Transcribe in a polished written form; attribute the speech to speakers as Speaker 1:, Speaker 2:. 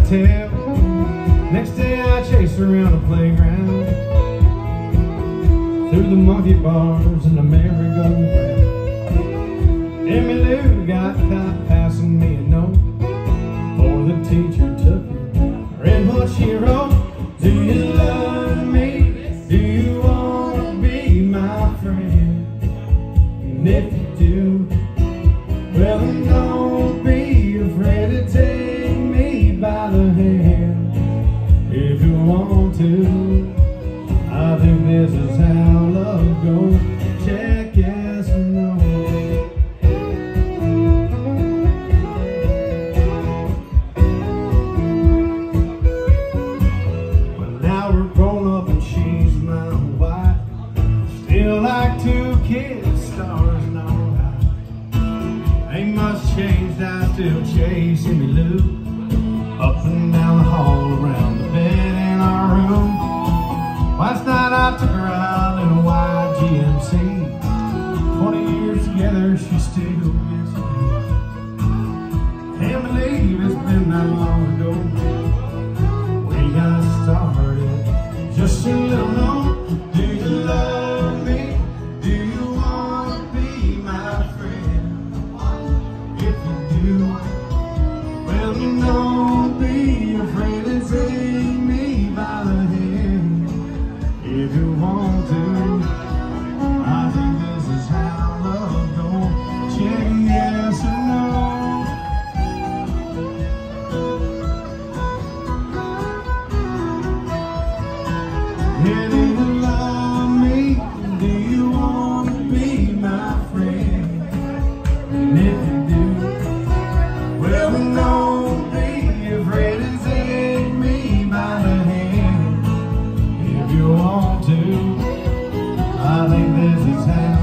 Speaker 1: tell. Next day I chased around the playground, through the monkey bars and the merry-go-round. Emmylou got caught passing me a note, or the teacher took it, read what she wrote. Do you love me? Do you want to be my friend? And if you do, well then don't be afraid to take me by the hand. If you want to, I think this is how love goes. Check yes or no. Well, now we're grown up and she's my wife. Still like two kids, stars and all right. Ain't much changed, I still chase Emmylou up and down the hall, around the bed in our room. Last night I took her out in a white GMC. 20 years together, she still gets me. Can't believe it's been that long ago. We got started just a little known. Do you love me? Do you want to be my friend? If you do, well then don't be afraid to take me by the hand. If you want to, I think this is how love goes. Check yes or no. Yeah, do you love me? Do you want to be my friend? And if you do, well then don't be afraid to take me by the hand. If you want to, I think this is how